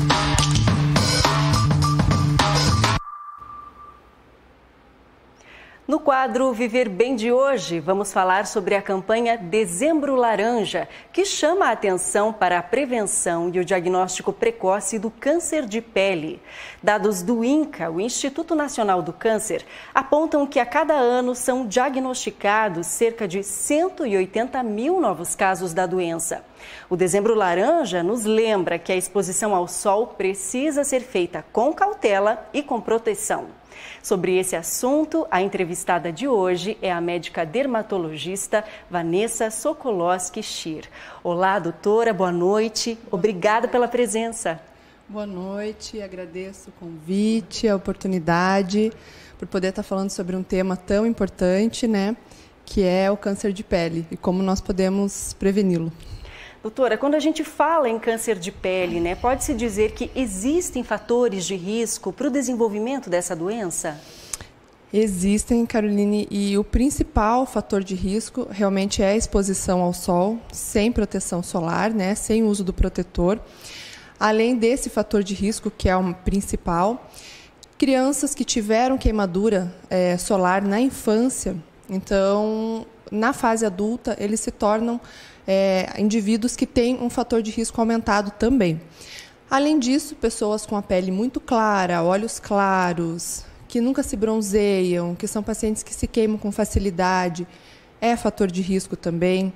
No quadro Viver Bem de hoje, vamos falar sobre a campanha Dezembro Laranja, que chama a atenção para a prevenção e o diagnóstico precoce do câncer de pele. Dados do INCA, o Instituto Nacional do Câncer, apontam que a cada ano são diagnosticados cerca de 180 mil novos casos da doença. O Dezembro Laranja nos lembra que a exposição ao sol precisa ser feita com cautela e com proteção. Sobre esse assunto, a entrevistada de hoje é a médica dermatologista Vanessa Sokolowski-Schir. Olá, doutora, boa noite. Obrigada pela presença. Boa noite, agradeço o convite, a oportunidade por poder estar falando sobre um tema tão importante, né, que é o câncer de pele e como nós podemos preveni-lo. Doutora, quando a gente fala em câncer de pele, né, pode-se dizer que existem fatores de risco para o desenvolvimento dessa doença? Existem, Caroline, e o principal fator de risco realmente é a exposição ao sol, sem proteção solar, né, sem uso do protetor. Além desse fator de risco, que é o principal, crianças que tiveram queimadura solar na infância, então, na fase adulta, eles se tornam indivíduos que têm um fator de risco aumentado também. Além disso, pessoas com a pele muito clara, olhos claros, que nunca se bronzeiam, que são pacientes que se queimam com facilidade, é fator de risco também.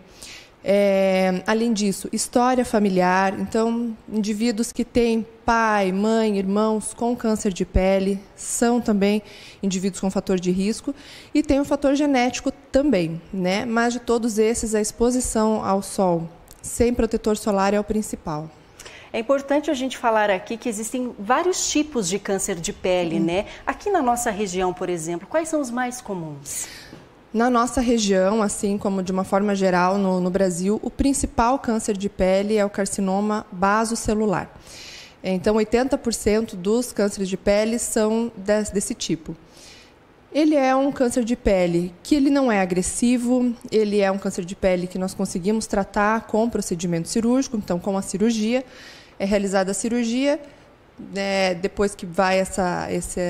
Além disso, história familiar, então indivíduos que têm pai, mãe, irmãos com câncer de pele são também indivíduos com fator de risco e tem um fator genético também, né? Mas de todos esses, a exposição ao sol sem protetor solar é o principal. É importante a gente falar aqui que existem vários tipos de câncer de pele, né? Aqui na nossa região, por exemplo, quais são os mais comuns? Na nossa região, assim como de uma forma geral no Brasil, o principal câncer de pele é o carcinoma basocelular. Então, 80% dos cânceres de pele são desse tipo. Ele é um câncer de pele que ele não é agressivo, ele é um câncer de pele que nós conseguimos tratar com procedimento cirúrgico, então com a cirurgia, é realizada a cirurgia, depois que vai essa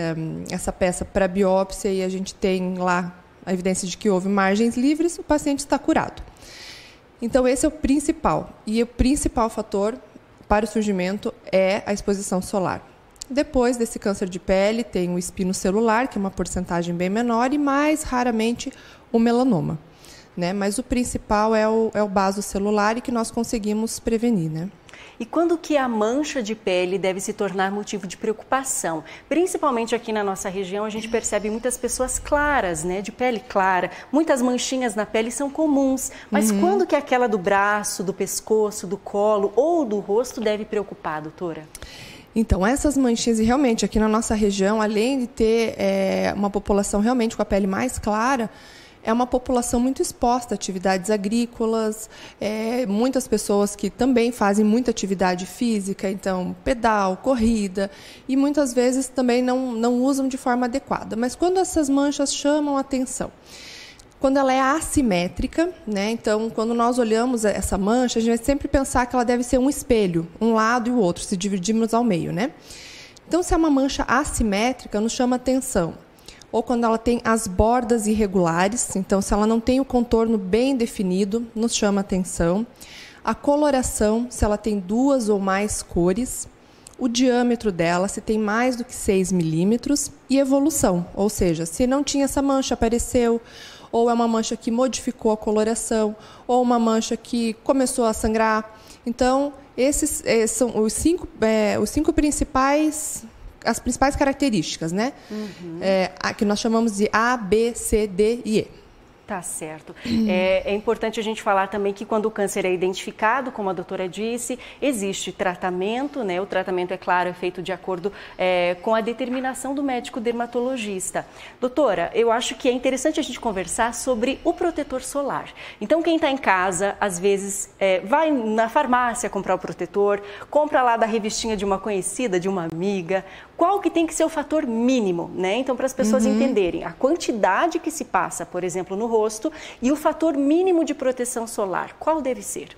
peça para a biópsia e a gente tem lá a evidência de que houve margens livres, o paciente está curado. Então, esse é o principal. E o principal fator para o surgimento é a exposição solar. Depois desse câncer de pele, tem o espinocelular, que é uma porcentagem bem menor, e mais raramente o melanoma, né? Mas o principal é o basocelular e que nós conseguimos prevenir, né? E quando que a mancha de pele deve se tornar motivo de preocupação? Principalmente aqui na nossa região, a gente percebe muitas pessoas claras, né, de pele clara. Muitas manchinhas na pele são comuns. Mas quando que aquela do braço, do pescoço, do colo ou do rosto deve preocupar, doutora? Então, essas manchinhas, e realmente aqui na nossa região, além de ter uma população realmente com a pele mais clara, é uma população muito exposta a atividades agrícolas, muitas pessoas que também fazem muita atividade física, então pedal, corrida, e muitas vezes também não usam de forma adequada. Mas quando essas manchas chamam a atenção, quando ela é assimétrica, né? Então, quando nós olhamos essa mancha, a gente vai sempre pensar que ela deve ser um espelho, um lado e o outro, se dividirmos ao meio, né? Então, se é uma mancha assimétrica, nos chama atenção. Ou quando ela tem as bordas irregulares, então se ela não tem o contorno bem definido, nos chama atenção. A coloração, se ela tem 2 ou mais cores. O diâmetro dela, se tem mais do que 6 milímetros. E evolução, ou seja, se não tinha essa mancha, apareceu, ou é uma mancha que modificou a coloração, ou uma mancha que começou a sangrar. Então, esses são os cinco principais... As principais características, né? Que nós chamamos de A, B, C, D e E. Tá certo. É importante a gente falar também que quando o câncer é identificado, como a doutora disse, existe tratamento, né? O tratamento, é claro, é feito de acordo com a determinação do médico dermatologista. Doutora, eu acho que é interessante a gente conversar sobre o protetor solar. Então, quem está em casa, às vezes, vai na farmácia comprar o protetor, compra lá da revistinha de uma conhecida, de uma amiga. Qual que tem que ser o fator mínimo, né? Então, para as pessoas entenderem a quantidade que se passa, por exemplo, no rosto e o fator mínimo de proteção solar, qual deve ser?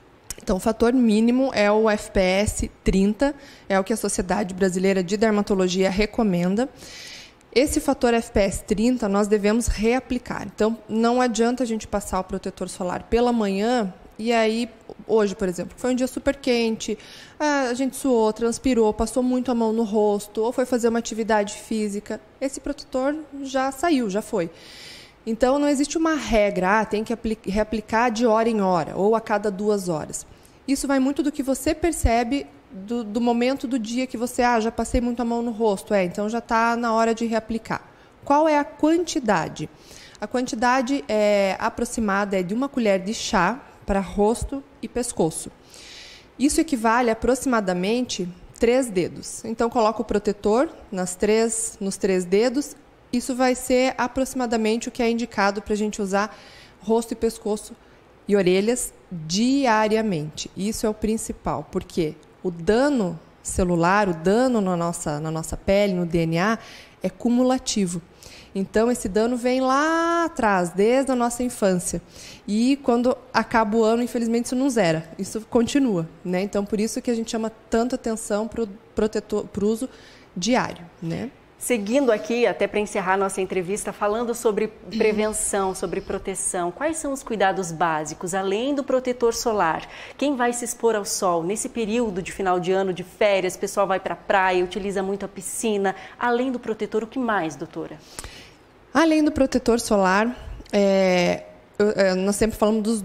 Então, o fator mínimo é o FPS 30, é o que a Sociedade Brasileira de Dermatologia recomenda. Esse fator FPS 30 nós devemos reaplicar. Então, não adianta a gente passar o protetor solar pela manhã e aí, hoje, por exemplo, foi um dia super quente, a gente suou, transpirou, passou muito a mão no rosto, ou foi fazer uma atividade física. Esse protetor já saiu, já foi. Então, não existe uma regra, tem que reaplicar de hora em hora, ou a cada 2 horas. Isso vai muito do que você percebe do momento do dia que você, já passei muito a mão no rosto, então já está na hora de reaplicar. Qual é a quantidade? A quantidade aproximada é de 1 colher de chá para rosto e pescoço. Isso equivale a aproximadamente 3 dedos. Então, coloca o protetor nos 3 dedos. Isso vai ser aproximadamente o que é indicado para a gente usar rosto e pescoço e orelhas diariamente. Isso é o principal, porque o dano celular, o dano na nossa pele, no DNA, é cumulativo. Então, esse dano vem lá atrás, desde a nossa infância. E quando acaba o ano, infelizmente, isso não zera. Isso continua, né? Então, por isso que a gente chama tanta atenção para o uso diário, né? Seguindo aqui, até para encerrar nossa entrevista, falando sobre prevenção, sobre proteção, quais são os cuidados básicos, além do protetor solar? Quem vai se expor ao sol nesse período de final de ano, de férias, o pessoal vai para a praia, utiliza muito a piscina, além do protetor, o que mais, doutora? Além do protetor solar, nós sempre falamos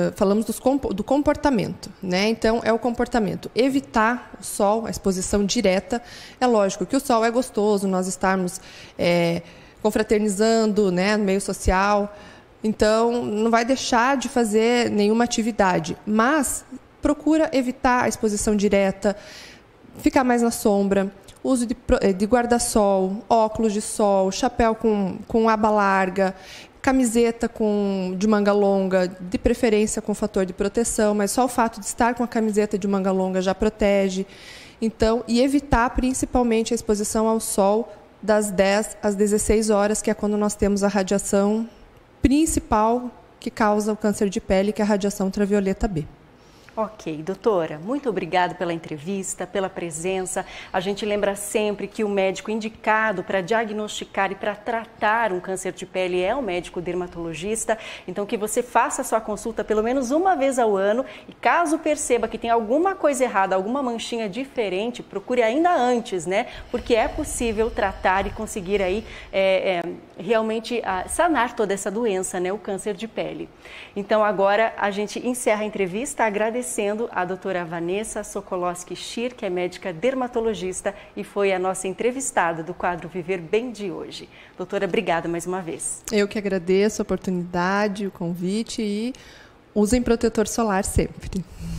do comportamento, né? Então, é o comportamento. Evitar o sol, a exposição direta. É lógico que o sol é gostoso, nós estarmos confraternizando, né, no meio social. Então, não vai deixar de fazer nenhuma atividade. Mas, procura evitar a exposição direta, ficar mais na sombra. Uso de guarda-sol, óculos de sol, chapéu com aba larga, camiseta de manga longa, de preferência com fator de proteção, mas só o fato de estar com a camiseta de manga longa já protege. Então, e evitar principalmente a exposição ao sol das 10 às 16 horas, que é quando nós temos a radiação principal que causa o câncer de pele, que é a radiação ultravioleta B. Ok, doutora, muito obrigada pela entrevista, pela presença. A gente lembra sempre que o médico indicado para diagnosticar e para tratar um câncer de pele é o médico dermatologista. Então, que você faça a sua consulta pelo menos uma vez ao ano e caso perceba que tem alguma coisa errada, alguma manchinha diferente, procure ainda antes, né? Porque é possível tratar e conseguir aí realmente sanar toda essa doença, né? O câncer de pele. Então, agora a gente encerra a entrevista agradecendo a doutora Vanessa Sokolowski-Schir, que é médica dermatologista e foi a nossa entrevistada do quadro Viver Bem de hoje. Doutora, obrigada mais uma vez. Eu que agradeço a oportunidade, o convite e usem protetor solar sempre.